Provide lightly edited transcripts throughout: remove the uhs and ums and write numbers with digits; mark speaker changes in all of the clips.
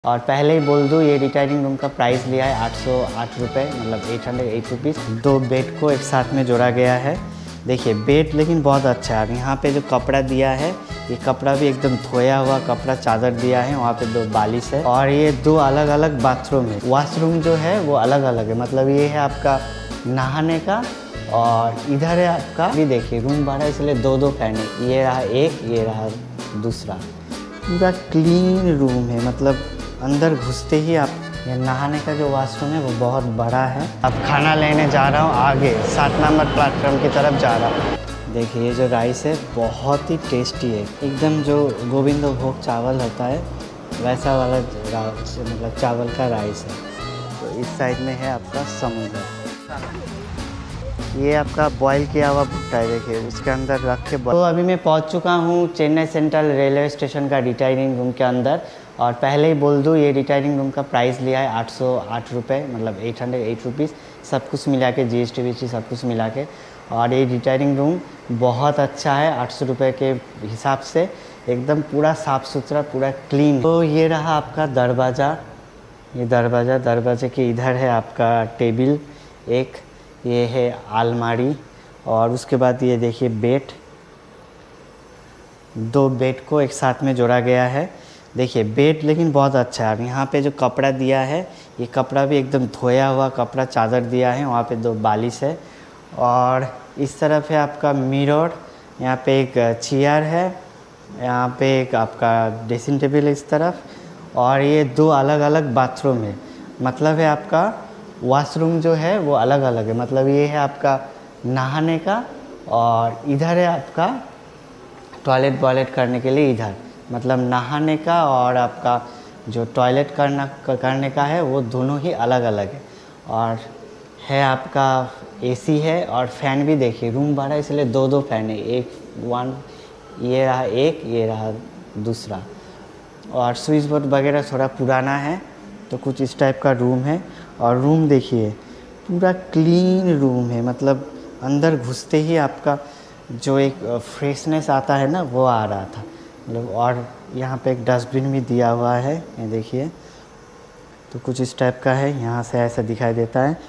Speaker 1: और पहले ही बोल दूँ, ये रिटायरिंग रूम का प्राइस लिया है 808 रुपये, मतलब 808 रुपीज़। 2 बेड को एक साथ में जोड़ा गया है। देखिए बेड लेकिन बहुत अच्छा है। यहाँ पे जो कपड़ा दिया है, ये कपड़ा भी एकदम धोया हुआ कपड़ा चादर दिया है। वहाँ पे 2 बालिश है और ये 2 अलग अलग बाथरूम है। वॉशरूम जो है वो अलग अलग है, मतलब ये है आपका नहाने का और इधर है आपका, भी देखिए रूम बड़ा इसलिए 2 फैन है। ये रहा एक, ये रहा दूसरा। पूरा क्लीन रूम है, मतलब अंदर घुसते ही आप, ये नहाने का जो वॉशरूम है वो बहुत बड़ा है। अब खाना लेने जा रहा हूँ आगे 7 नंबर प्लेटफॉर्म की तरफ जा रहा हूँ। देखिए ये जो राइस है बहुत ही टेस्टी है, एकदम जो गोविंद भोग चावल होता है वैसा वाला मतलब चावल का राइस है। तो इस साइड में है आपका समुद्र, ये आपका बॉयल किया हुआ भुट्टा है, देखिए उसके अंदर रख के। तो अभी मैं पहुंच चुका हूं चेन्नई सेंट्रल रेलवे स्टेशन का रिटायरिंग रूम के अंदर। और पहले ही बोल दूं, ये रिटायरिंग रूम का प्राइस लिया है 808 रुपये, मतलब 808 रुपीज़, सब कुछ मिला के, GST वीएसटी सब कुछ मिला के। और ये रिटायरिंग रूम बहुत अच्छा है 800 रुपये के हिसाब से, एकदम पूरा साफ़ सुथरा, पूरा क्लीन। तो ये रहा आपका दरवाज़ा, ये दरवाजे के इधर है आपका टेबल एक, ये है अलमारी, और उसके बाद ये देखिए बेड, 2 बेड को एक साथ में जोड़ा गया है। देखिए बेड लेकिन बहुत अच्छा है। यहाँ पे जो कपड़ा दिया है, ये कपड़ा भी एकदम धोया हुआ कपड़ा चादर दिया है। वहाँ पे 2 बालिश है और इस तरफ है आपका मिरर, यहाँ पे एक चेयर है, यहाँ पे एक आपका ड्रेसिंग टेबल है इस तरफ। और ये 2 अलग अलग बाथरूम है, मतलब है आपका वॉशरूम जो है वो अलग अलग है, मतलब ये है आपका नहाने का और इधर है आपका टॉयलेट करने के लिए। इधर मतलब नहाने का और आपका जो टॉयलेट करने का है वो दोनों ही अलग अलग है। और है आपका AC है और फैन भी, देखिए रूम बड़ा इसलिए 2 फैन है, ये रहा एक, ये रहा दूसरा। और स्विच बोर्ड वगैरह थोड़ा पुराना है, तो कुछ इस टाइप का रूम है। और रूम देखिए पूरा क्लीन रूम है, मतलब अंदर घुसते ही आपका जो एक फ्रेशनेस आता है ना वो आ रहा था, मतलब। और यहाँ पे एक डस्टबिन भी दिया हुआ है, ये देखिए, तो कुछ इस टाइप का है, यहाँ से ऐसा दिखाई देता है।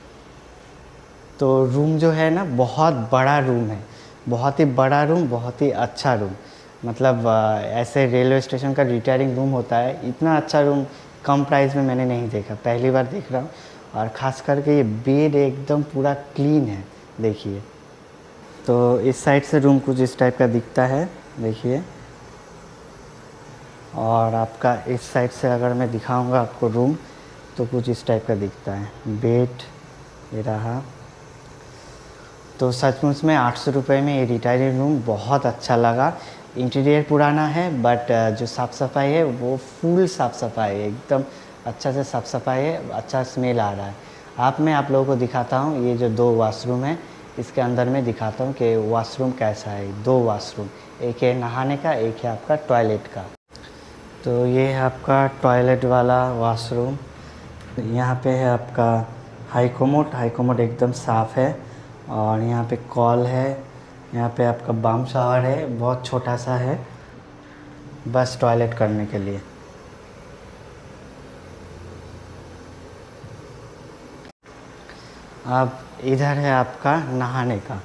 Speaker 1: तो रूम जो है ना बहुत बड़ा रूम है, बहुत ही बड़ा रूम, बहुत ही अच्छा रूम, मतलब ऐसे रेलवे स्टेशन का रिटायरिंग रूम होता है, इतना अच्छा रूम कम प्राइस में मैंने नहीं देखा, पहली बार देख रहा हूँ। और ख़ास करके ये बेड एकदम पूरा क्लीन है, देखिए। तो इस साइड से रूम कुछ इस टाइप का दिखता है, देखिए। और आपका इस साइड से अगर मैं दिखाऊंगा आपको रूम, तो कुछ इस टाइप का दिखता है। बेड ये रहा। तो सचमुच में 800 रुपये में ये रिटायरिंग रूम बहुत अच्छा लगा। इंटीरियर पुराना है बट जो साफ़ सफाई है वो फुल साफ़ सफाई है, एकदम अच्छा से साफ़ सफाई है, अच्छा स्मेल आ रहा है। मैं आप लोगों को दिखाता हूँ, ये जो 2 वॉशरूम है इसके अंदर में दिखाता हूँ कि वॉशरूम कैसा है। 2 वॉशरूम, एक है नहाने का, एक है आपका टॉयलेट का। तो ये है आपका टॉयलेट वाला वॉशरूम। यहाँ पे है आपका हाई कोमोड एकदम साफ़ है। और यहाँ पे कॉल है, यहाँ पे आपका बाम शावर है, बहुत छोटा सा है, बस टॉयलेट करने के लिए। अब इधर है आपका नहाने का,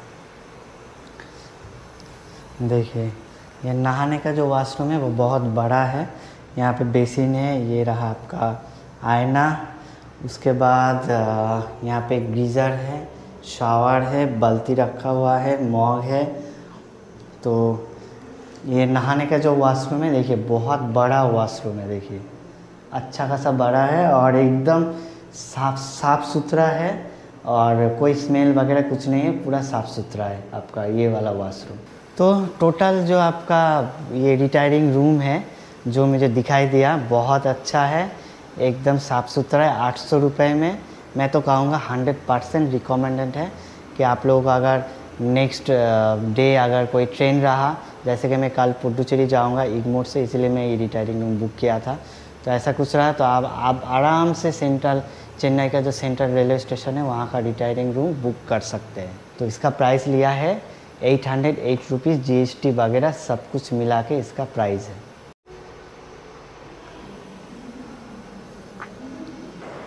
Speaker 1: देखिए ये नहाने का जो वॉशरूम है वो बहुत बड़ा है। यहाँ पे बेसिन है, ये रहा आपका आईना, उसके बाद यहाँ पे गीज़र है, शावर है, बाल्टी रखा हुआ है, मॉग है। तो ये नहाने का जो वॉशरूम है, देखिए बहुत बड़ा वॉशरूम है, देखिए अच्छा खासा बड़ा है और एकदम साफ़ सुथरा है और कोई स्मेल वगैरह कुछ नहीं है, पूरा साफ़ सुथरा है आपका ये वाला वॉशरूम। तो टोटल जो आपका ये रिटायरिंग रूम है जो मुझे दिखाई दिया बहुत अच्छा है, एकदम साफ़ सुथरा है। 800 रुपये में मैं तो कहूँगा 100% रिकमेंडेड है कि आप लोग अगर नेक्स्ट डे अगर कोई ट्रेन रहा, जैसे कि मैं कल पुडुचेरी जाऊँगा इग्मोर से, इसलिए मैं ये रिटायरिंग रूम बुक किया था। तो ऐसा कुछ रहा तो आप आराम से चेन्नई का जो सेंट्रल रेलवे स्टेशन है वहाँ का रिटायरिंग रूम बुक कर सकते हैं। तो इसका प्राइस लिया है 808 रुपीज़, GST वगैरह सब कुछ मिला के इसका प्राइस है।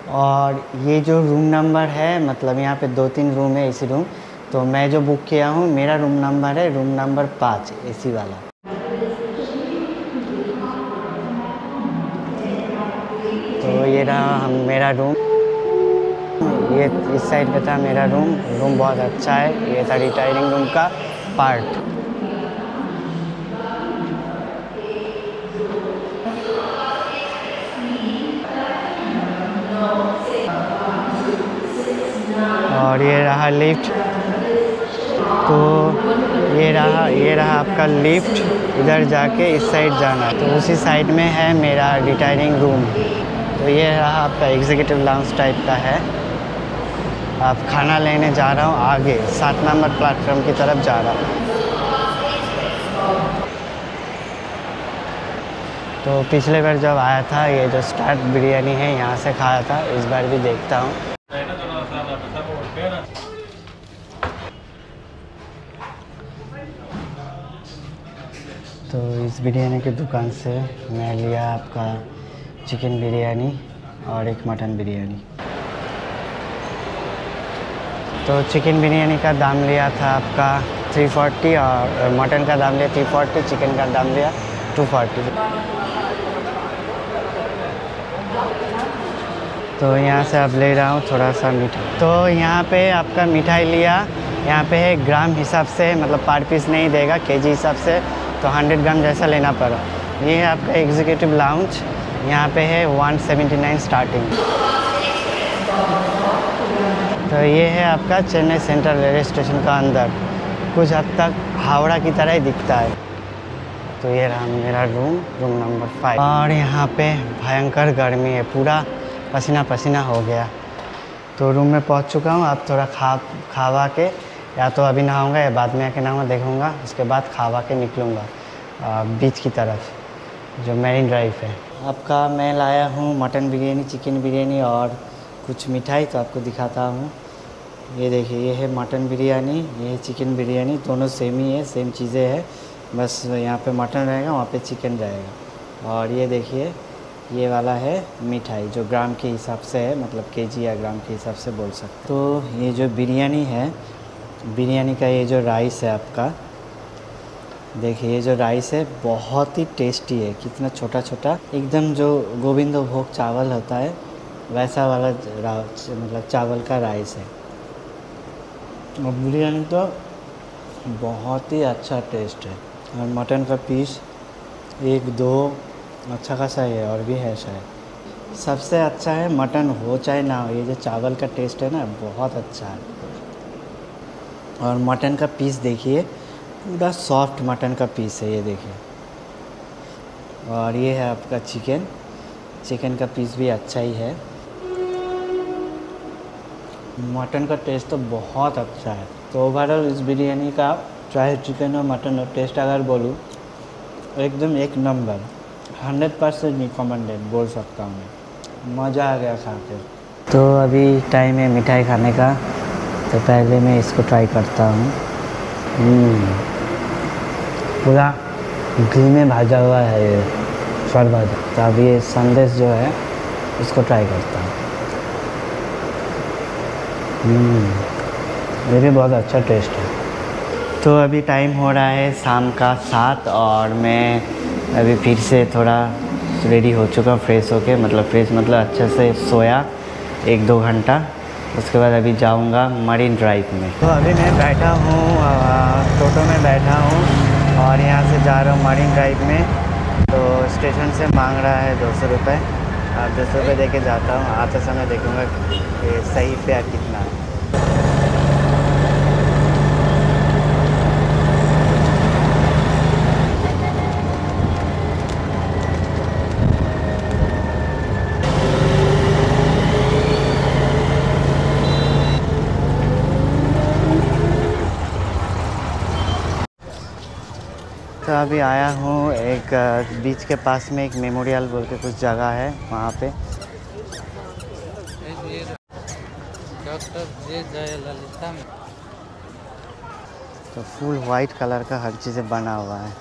Speaker 1: और ये जो रूम नंबर है, मतलब यहाँ पे 2-3 रूम है इसी रूम, तो मैं जो बुक किया हूँ मेरा रूम नंबर है रूम नंबर 5 एसी वाला। तो ये रहा मेरा रूम, ये इस साइड पे था मेरा रूम बहुत अच्छा है। ये था रिटायरिंग रूम का पार्ट। और ये रहा लिफ्ट। तो ये रहा आपका लिफ्ट, इधर जाके इस साइड जाना, तो उसी साइड में है मेरा रिटायरिंग रूम। तो ये रहा आपका एग्जीक्यूटिव लाउंज टाइप का है। अब खाना लेने जा रहा हूँ आगे 7 नंबर प्लेटफॉर्म की तरफ जा रहा हूँ। तो पिछले बार जब आया था ये जो स्टार्ट बिरयानी है यहाँ से खाया था, इस बार भी देखता हूँ। तो इस बिरयानी की दुकान से मैं लिया आपका चिकन बिरयानी और एक मटन बिरयानी। तो चिकन बिरयानी का दाम लिया था आपका 340 और मटन का दाम लिया 340, चिकन का दाम लिया 240। तो यहाँ से अब ले रहा हूँ थोड़ा सा मिठाई। तो यहाँ पे आपका मिठाई लिया, यहाँ पे है ग्राम हिसाब से, मतलब पर पीस नहीं देगा, केजी हिसाब से, तो 100 ग्राम जैसा लेना पड़ा। ये है आपका एग्जीक्यूटिव लाउंज, यहाँ पे है 179 स्टार्टिंग। तो ये है आपका चेन्नई सेंट्रल रेलवे स्टेशन का अंदर, कुछ हद तक हावड़ा की तरह ही दिखता है। तो ये रहा मेरा रूम नंबर 5। और यहाँ पे भयंकर गर्मी है, पूरा पसीना पसीना हो गया। तो रूम में पहुँच चुका हूँ। अब थोड़ा खावा के, या तो अभी नहाऊंगा या बाद में आके नहाऊंगा, देखूंगा। उसके बाद खावा के निकलूँगा बीच की तरफ, जो मैरिन ड्राइव है। आपका मैं लाया हूँ मटन बिरयानी, चिकन बिरयानी और कुछ मिठाई, तो आपको दिखाता हूँ। ये देखिए, ये है मटन बिरयानी, ये है चिकन बिरयानी, दोनों सेम ही है, सेम चीज़ें हैं, बस यहाँ पे मटन रहेगा, वहाँ पे चिकन रहेगा। और ये देखिए, ये वाला है मिठाई, जो ग्राम के हिसाब से है, मतलब केजी या ग्राम के हिसाब से बोल सकते। तो ये जो बिरयानी है, बिरयानी का ये जो राइस है आपका, देखिए ये जो राइस है बहुत ही टेस्टी है। कितना छोटा छोटा, एकदम जो गोविंद भोग चावल होता है वैसा वाला मतलब चावल का राइस है। और बिरयानी तो बहुत ही अच्छा टेस्ट है। और मटन का पीस 1-2 अच्छा खासा है, और भी है शायद। सबसे अच्छा है मटन हो चाहे ना हो, ये जो चावल का टेस्ट है ना बहुत अच्छा है। और मटन का पीस देखिए, पूरा सॉफ्ट मटन का पीस है, ये देखिए। और ये है आपका चिकन, चिकन का पीस भी अच्छा ही है। मटन का टेस्ट तो बहुत अच्छा है। तो ओवरऑल इस बिरयानी का चाहे चिकन और मटन और टेस्ट अगर बोलूँ, एकदम एक नंबर, 100% रिकमेंडेड बोल सकता हूँ मैं। मज़ा आ गया खा के। तो अभी टाइम है मिठाई खाने का, तो पहले मैं इसको ट्राई करता हूँ। पूरा घी में भाजा हुआ है ये, सर भाजा। तो अभी ये संदेश जो है इसको ट्राई करता हूँ। ये भी बहुत अच्छा टेस्ट है। तो अभी टाइम हो रहा है शाम का 7, और मैं अभी फिर से थोड़ा रेडी हो चुका, फ्रेश होके, मतलब फ्रेश मतलब अच्छे से सोया 1-2 घंटा। उसके बाद अभी जाऊंगा मरीन ड्राइव में। तो अभी मैं बैठा हूँ, टोटो में बैठा हूँ और यहाँ से जा रहा हूँ मरीन ड्राइव में। तो स्टेशन से मांग रहा है 200 रुपये। अब 200 रुपये दे के जाता हूँ, आते समय देखूँगा कि सही फेयर कितना है। तो अभी आया हूँ एक बीच के पास में, एक मेमोरियल बोल के कुछ जगह है वहाँ पे। तो फुल वाइट कलर का हर चीज़ें बना हुआ है।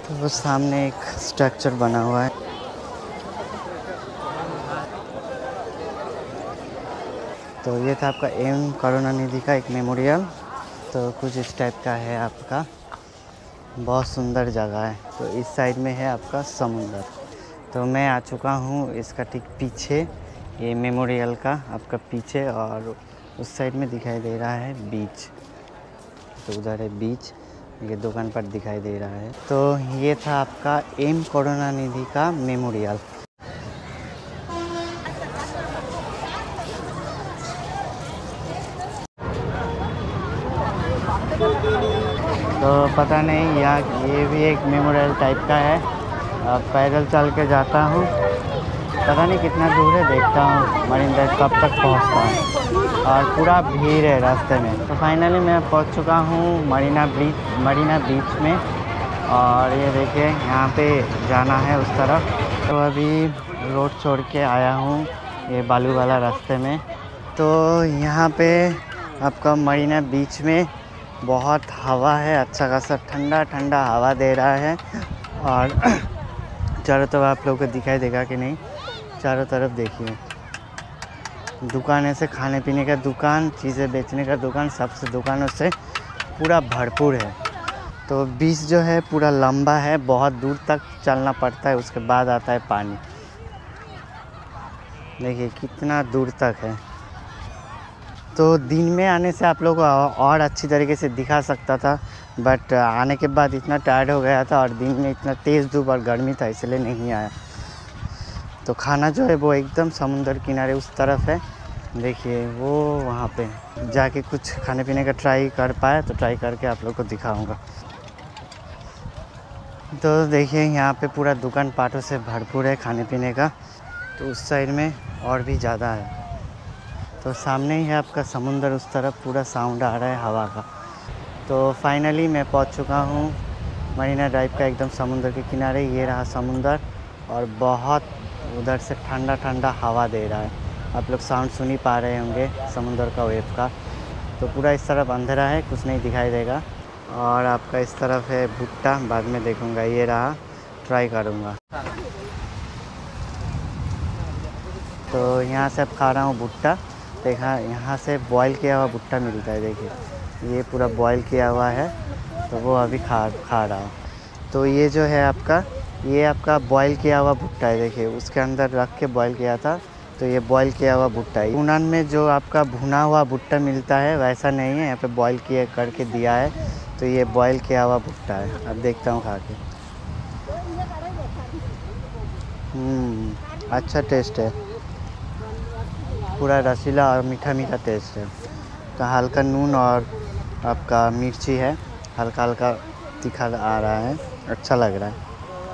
Speaker 1: तो वो सामने एक स्ट्रक्चर बना हुआ है। तो ये था आपका एम करुणानिधि का एक मेमोरियल। तो कुछ इस टाइप का है आपका, बहुत सुंदर जगह है। तो इस साइड में है आपका समुंदर। तो मैं आ चुका हूँ इसका ठीक पीछे, ये मेमोरियल का आपका पीछे, और उस साइड में दिखाई दे रहा है बीच। तो उधर है बीच, ये दुकान पर दिखाई दे रहा है। तो ये था आपका एम करुणानिधि का मेमोरियल। तो पता नहीं यहाँ ये भी एक मेमोरियल टाइप का है। अब पैदल चल के जाता हूँ, पता नहीं कितना दूर है, देखता हूँ मरीन ड्राइव कब तक पहुँचता हूँ। और पूरा भीड़ है रास्ते में। तो फाइनली मैं पहुँच चुका हूँ मरीना बीच में। और ये देखिए यहाँ पे जाना है उस तरफ। तो अभी रोड छोड़ के आया हूँ ये बालू वाला रास्ते में। तो यहाँ पे आपका मरीना बीच में बहुत हवा है, अच्छा खासा ठंडा ठंडा हवा दे रहा है। और चारों तरफ आप लोगों को दिखाई देगा कि नहीं, चारों तरफ देखिए दुकान, ऐसे खाने पीने का दुकान, चीज़ें बेचने का दुकान, सबसे दुकानों से पूरा भरपूर है। तो बीच जो है पूरा लंबा है, बहुत दूर तक चलना पड़ता है, उसके बाद आता है पानी। देखिए कितना दूर तक है। तो दिन में आने से आप लोगों को और अच्छी तरीके से दिखा सकता था, बट आने के बाद इतना टायर्ड हो गया था और दिन में इतना तेज़ धूप और गर्मी था, इसलिए नहीं आया। तो खाना जो है वो एकदम समुंदर किनारे उस तरफ है। देखिए वो वहाँ पे जाके कुछ खाने पीने का ट्राई कर पाया, तो ट्राई करके आप लोग को दिखाऊंगा। तो देखिए यहाँ पे पूरा दुकान पाटों से भरपूर है खाने पीने का। तो उस साइड में और भी ज़्यादा है। तो सामने ही है आपका समुंदर, उस तरफ पूरा साउंड आ रहा है हवा का। तो फाइनली मैं पहुंच चुका हूं मरीना ड्राइव का एकदम समुंदर के किनारे। ये रहा समुंदर, और बहुत उधर से ठंडा ठंडा हवा दे रहा है। आप लोग साउंड सुन ही पा रहे होंगे समुंदर का, वेव का। तो पूरा इस तरफ अंधेरा है, कुछ नहीं दिखाई देगा। और आपका इस तरफ है भुट्टा, बाद में देखूँगा। ये रहा, ट्राई करूँगा। तो यहाँ से अब खा रहा हूँ भुट्टा। देखा, यहाँ से बॉईल किया हुआ भुट्टा मिलता है। देखिए ये पूरा बॉईल किया हुआ है, तो वो अभी खा रहा हूँ। तो ये जो है आपका, ये आपका बॉईल किया हुआ भुट्टा है। देखिए उसके अंदर रख के बॉईल किया था, तो ये बॉईल किया हुआ भुट्टा है। यूनान में जो आपका भुना हुआ भुट्टा मिलता है वैसा नहीं है, यहाँ पे बॉईल किए करके दिया है। तो ये बॉईल किया हुआ भुट्टा है। अब देखता हूँ खा के। अच्छा टेस्ट है, पूरा रसीला और मीठा मीठा टेस्ट है। तो हल्का नून और आपका मिर्ची है, हल्का हल्का तीखा आ रहा है, अच्छा लग रहा है।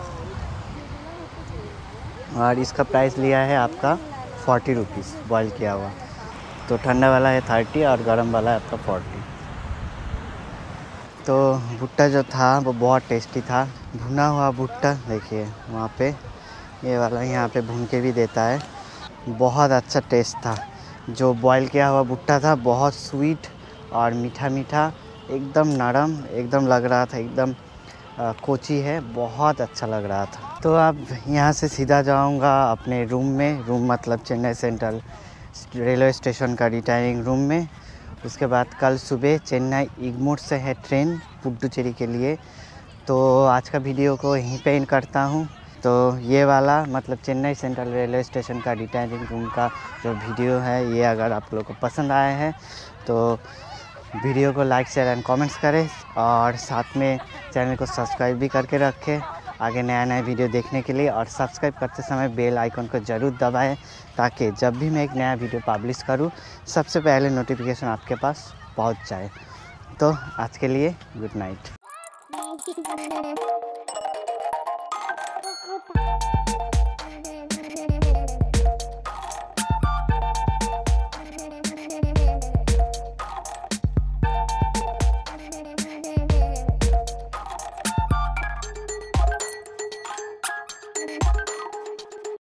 Speaker 1: और इसका प्राइस लिया है आपका 40 रुपीज़ बॉयल किया हुआ। तो ठंडा वाला है 30 और गर्म वाला है आपका 40। तो भुट्टा जो था वो बहुत टेस्टी था, भुना हुआ भुट्टा। देखिए वहाँ पे ये वाला यहाँ पे भून के भी देता है, बहुत अच्छा टेस्ट था। जो बॉईल किया हुआ भुट्टा था बहुत स्वीट और मीठा मीठा, एकदम नरम, एकदम लग रहा था एकदम कोची है, बहुत अच्छा लग रहा था। तो अब यहाँ से सीधा जाऊँगा अपने रूम में, रूम मतलब चेन्नई सेंट्रल रेलवे स्टेशन का रिटायरिंग रूम में। उसके बाद कल सुबह चेन्नई इग्मोर से है ट्रेन पुडुचेरी के लिए। तो आज का वीडियो को यहीं पे एंड करता हूँ। तो ये वाला मतलब चेन्नई सेंट्रल रेलवे स्टेशन का रिटायरिंग रूम का जो वीडियो है, ये अगर आप लोग को पसंद आया है तो वीडियो को लाइक शेयर एंड कमेंट्स करें, और साथ में चैनल को सब्सक्राइब भी करके रखें आगे नया नया वीडियो देखने के लिए। और सब्सक्राइब करते समय बेल आइकन को ज़रूर दबाएं, ताकि जब भी मैं एक नया वीडियो पब्लिश करूं सबसे पहले नोटिफिकेशन आपके पास पहुंच जाए। तो आज के लिए गुड नाइट।